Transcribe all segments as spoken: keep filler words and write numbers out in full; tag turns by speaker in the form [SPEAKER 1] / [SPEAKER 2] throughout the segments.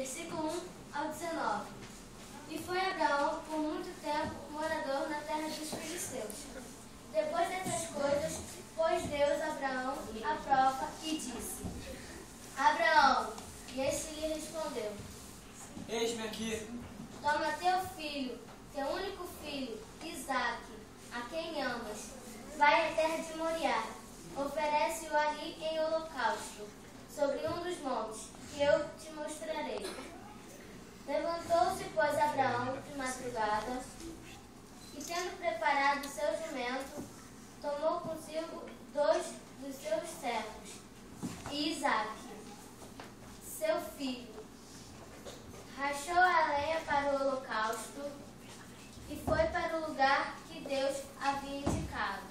[SPEAKER 1] versículo um ao dezenove. E foi Abraão por muito tempo morador na terra dos filisteus. Depois dessas coisas, pôs Deus Abraão à prova e disse: Abraão, e este lhe respondeu:
[SPEAKER 2] Eis-me aqui.
[SPEAKER 1] Toma teu filho, teu único filho, Isaque, a quem amas, vai à terra de Moriá, oferece-o ali em holocausto, sobre um dos montes, que eu te mostrarei. Levantou-se, pois, Abraão de madrugada, e tendo preparado seu jumento, tomou consigo dois dos seus servos, e Isaque, seu filho, rachou a lenha para o holocausto e foi para o lugar que Deus havia indicado.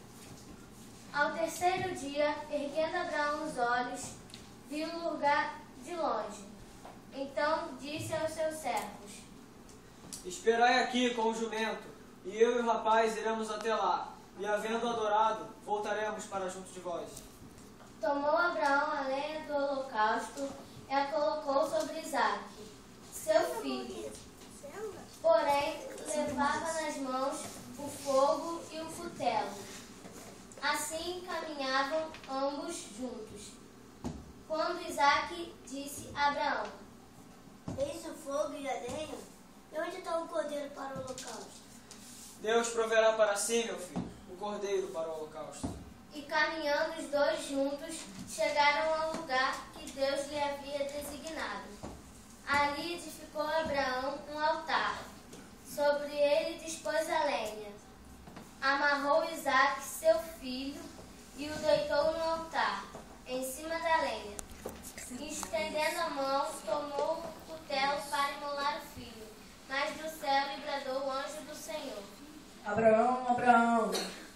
[SPEAKER 1] Ao terceiro dia, erguendo Abraão os olhos, viu o lugar de longe. Então disse aos seus servos:
[SPEAKER 2] Esperai aqui com o jumento, e eu e o rapaz iremos até lá, e havendo adorado, voltaremos para junto de vós.
[SPEAKER 1] Tomou Abraão a lenha do holocausto e a colocou sobre Isaque, seu filho. Porém, levava nas mãos o fogo e o cutelo. Assim caminhavam ambos juntos. Quando Isaque disse a Abraão:
[SPEAKER 3] Eis o fogo e a lenha, e onde está o cordeiro para o holocausto?
[SPEAKER 2] Deus proverá para si, meu filho, o cordeiro para o holocausto.
[SPEAKER 1] E caminhando os dois juntos, chegaram ao lugar que Deus lhe havia designado. Ali edificou Abraão um altar. Sobre ele dispôs a lenha. Amarrou Isaque, seu filho, e o deitou no altar, em cima da lenha. E, estendendo a mão, tomou o cutelo para imolar o filho. Mas do céu lhe bradou o anjo do Senhor:
[SPEAKER 4] Abraão, Abraão,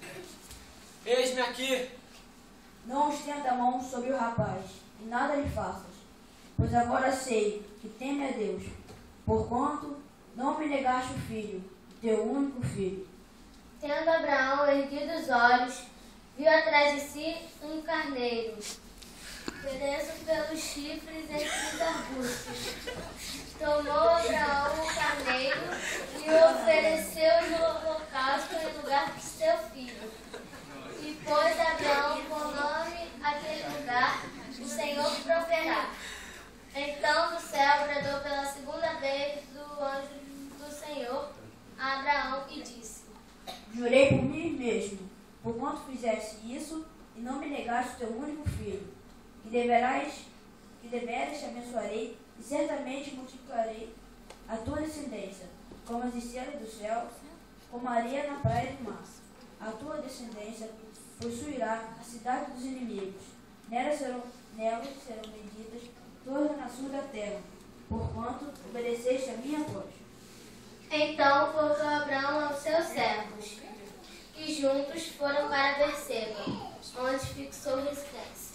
[SPEAKER 2] Eis-me aqui.
[SPEAKER 4] não estenda a mão sobre o rapaz, e nada lhe faças, pois agora sei que teme a Deus, porquanto não me negaste o filho, teu único filho.
[SPEAKER 1] Tendo Abraão erguido os olhos, viu atrás de si um carneiro, preso pelos chifres entre os arbustos. Tomou Abraão o carneiro e o ofereceu no holocausto em lugar de seu filho. E pôs Abraão por nome aquele lugar: o Senhor proverá. Então do céu bradou pela segunda vez o anjo do Senhor a Abraão e disse:
[SPEAKER 4] Jurei por mim mesmo, porquanto fizeste isso e não me negaste teu único filho, que deverás, que deveras te abençoarei e certamente multiplicarei a tua descendência, como as estrelas do céu, como a areia na praia do mar. A tua descendência possuirá a cidade dos inimigos. Nelas serão, nelas serão benditas todas as nações da terra, porquanto obedeceste a minha voz.
[SPEAKER 1] Então voltou Abraão aos seus servos, e juntos foram para Berseba, onde fixou residência.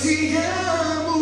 [SPEAKER 5] te amo.